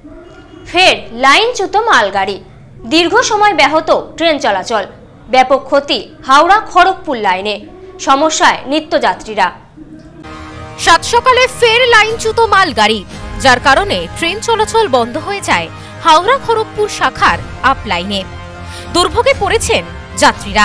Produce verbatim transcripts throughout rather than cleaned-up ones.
ফের লাইনচ্যুত মালগাড়ি, দীর্ঘ সময় ব্যাহত ট্রেন চলাচল, ব্যাপক ক্ষতি হাওড়া খড়গপুর লাইনে, সমস্যায় নিত্যযাত্রীরা। সাত সকালে ফের লাইনচ্যুত মালগাড়ি, যার কারণে ট্রেন চলাচল বন্ধ হয়ে যায় হাওড়া খড়গপুর শাখার আপ লাইনে। দুর্ভোগে পড়েছেন যাত্রীরা।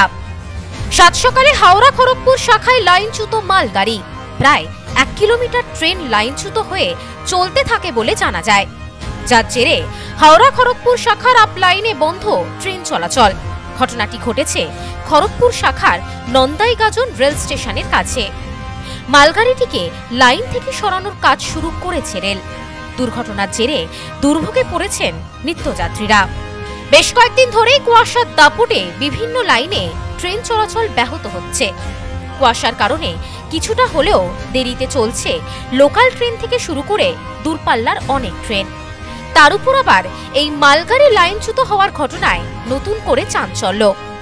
সাত সকালে হাওড়া খড়গপুর শাখায় লাইনচ্যুত মালগাড়ি, প্রায় এক কিলোমিটার ট্রেন লাইনচ্যুত হয়ে চলতে থাকে বলে জানা যায়, যার জেরে হাওড়া খড়গপুর শাখার আপ লাইনে বন্ধ ট্রেন চলাচল। ঘটনাটি ঘটেছে খড়গপুর শাখার নন্দাইগাজন রেল স্টেশনের কাছে। মালগাড়িটিকে লাইন থেকে সরানোর কাজ শুরু করেছে রেল। দুর্ঘটনার জেরে দুর্ভোগে পড়েছেন নিত্যযাত্রীরা। বেশ কয়েকদিন ধরেই কুয়াশার দাপটে বিভিন্ন লাইনে ট্রেন চলাচল ব্যাহত হচ্ছে। কুয়াশার কারণে কিছুটা হলেও দেরিতে চলছে লোকাল ট্রেন থেকে শুরু করে দূরপাল্লার অনেক ট্রেন। তার উপর আবার এই মালগাড়ি লাইনচ্যুত হওয়ার ঘটনায় নতুন করে চাঞ্চল্য।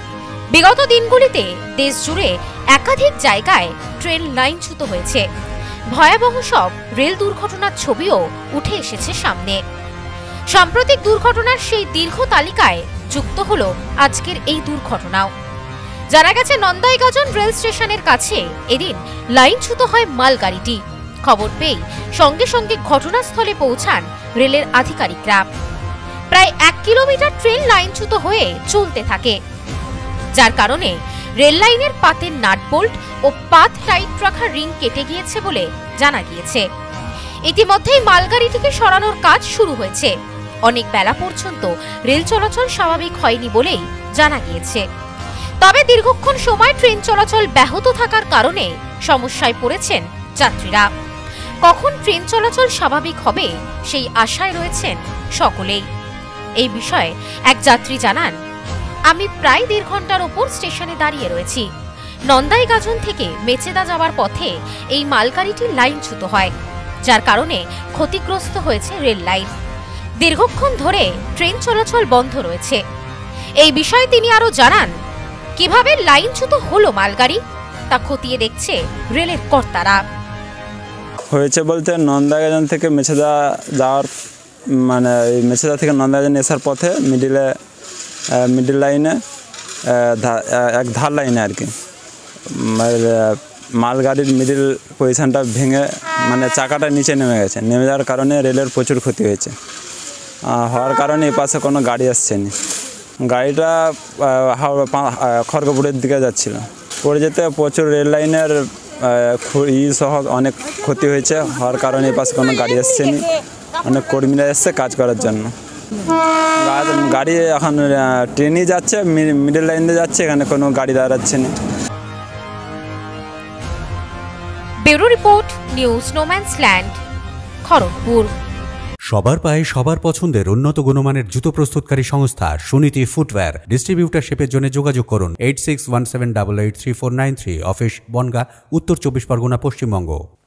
বিগত দিনগুলিতে দেশ জুড়ে একাধিক জায়গায় ট্রেন লাইনচ্যুত হয়েছে। ভয়াবহ সব রেল দুর্ঘটনার ছবিও উঠে এসেছে সামনে। সাম্প্রতিক দুর্ঘটনার সেই দীর্ঘ তালিকায় যুক্ত হলো আজকের এই দুর্ঘটনাও। জানা গেছে নন্দাইগাজন রেল স্টেশনের কাছে এদিন লাইনচ্যুত হয় মালগাড়িটি। খবর পেয়ে সঙ্গে সঙ্গে ঘটনাস্থলে পৌঁছান রেলের আধিকারিকরা। প্রায় এক কিলোমিটার ট্রেন লাইনচ্যুত হয়ে চলতে থাকে, যার কারণে রেল লাইনের পাতের নাট বোল্ট ও পাত টাইট রাখার রিং কেটে গিয়েছে বলে জানা গিয়েছে। ইতিমধ্যেই মালগাড়িটিকে সরানোর কাজ শুরু হয়েছে। অনেক বেলা পর্যন্ত রেল চলাচল স্বাভাবিক হয়নি বলেই জানা গিয়েছে। তবে দীর্ঘক্ষণ সময় ট্রেন চলাচল ব্যাহত থাকার কারণে সমস্যায় পড়েছেন যাত্রীরা। কখন ট্রেন চলাচল স্বাভাবিক হবে সেই আশায় রয়েছেন সকলেই। এই বিষয়ে এক যাত্রী জানান, আমি প্রায় দেড় ঘন্টার ওপর স্টেশনে দাঁড়িয়ে রয়েছি। নন্দাইগাজন থেকে মেচেদা যাওয়ার পথে এই মালগাড়িটি লাইনচ্যুত হয়, যার কারণে ক্ষতিগ্রস্ত হয়েছে রেল লাইন। দীর্ঘক্ষণ ধরে ট্রেন চলাচল বন্ধ রয়েছে। এই বিষয়ে তিনি আরো জানান, কিভাবে লাইনচ্যুত হলো মালগাড়ি তা খতিয়ে দেখছে রেলের কর্তারা। হয়েছে বলতে নন্দাইগাজন থেকে মেচেদা যাওয়ার মানে মেচেদা থেকে নন্দাইগাজন আসার পথে মিডিলে মিডিল লাইনে এক ধার লাইনে আর কি মালগাড়ির মিডিল পজিশনটা ভেঙে মানে চাকাটা নিচে নেমে গেছে। নেমে যাওয়ার কারণে রেলের প্রচুর ক্ষতি হয়েছে। হওয়ার কারণে এ পাশে কোনো গাড়ি আসছে না। গাড়িটা খড়গপুরের দিকে যাচ্ছিল। পড়ে যেতে প্রচুর রেল লাইনের ই সহ অনেক ক্ষতি হয়েছে। হওয়ার কারণে এ পাশে কোনো গাড়ি আসছে না। অনেক কর্মীরা এসছে কাজ করার জন্য। গাড়ি এখন ট্রেনই যাচ্ছে, মিডল লাইনে যাচ্ছে, এখানে কোনো গাড়ি দাঁড়াচ্ছে না। Bureau report, news no man's land, Kharagpur. সবার পায়ে সবার পছন্দের উন্নত গুণমানের জুতো প্রস্তুতকারী সংস্থা সুনীতি ফুটওয়্যার। ডিস্ট্রিবিউটারশিপের জন্য যোগাযোগ করুন eight six one seven double eight three four nine three. Office Bongaon, Uttar Chabbish Pargana, Paschimbanga.